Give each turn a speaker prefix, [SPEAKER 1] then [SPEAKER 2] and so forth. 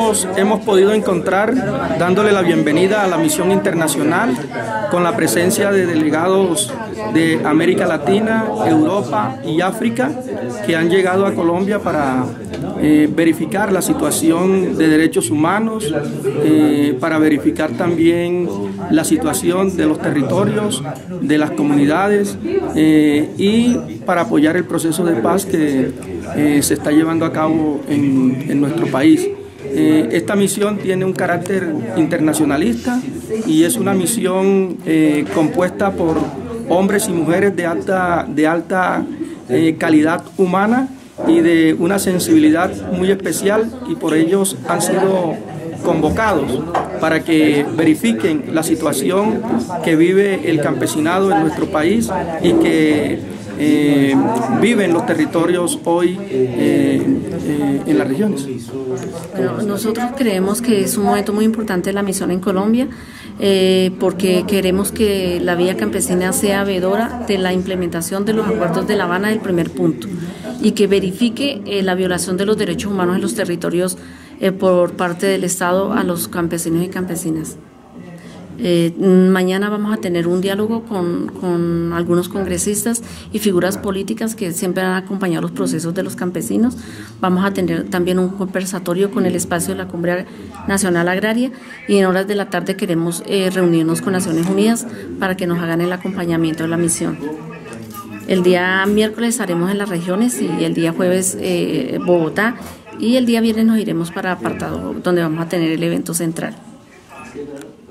[SPEAKER 1] nos hemos podido encontrar dándole la bienvenida a la misión internacional con la presencia de delegados de América Latina, Europa y África que han llegado a Colombia para verificar la situación de derechos humanos, para verificar también la situación de los territorios, de las comunidades y para apoyar el proceso de paz que se está llevando a cabo en nuestro país. Esta misión tiene un carácter internacionalista y es una misión compuesta por hombres y mujeres de alta calidad humana y de una sensibilidad muy especial, y por ellos han sido convocados para que verifiquen la situación que vive el campesinado en nuestro país y que vive en los territorios hoy en las regiones.
[SPEAKER 2] Bueno, nosotros creemos que es un momento muy importante de la misión en Colombia, porque queremos que la vía campesina sea veedora de la implementación de los acuerdos de La Habana del primer punto y que verifique la violación de los derechos humanos en los territorios por parte del Estado a los campesinos y campesinas. Mañana vamos a tener un diálogo con algunos congresistas y figuras políticas que siempre han acompañado los procesos de los campesinos. Vamos a tener también un conversatorio con el espacio de la Cumbre Nacional Agraria, y en horas de la tarde queremos reunirnos con Naciones Unidas para que nos hagan el acompañamiento de la misión. El día miércoles estaremos en las regiones y el día jueves Bogotá, y el día viernes nos iremos para Apartado, donde vamos a tener el evento central.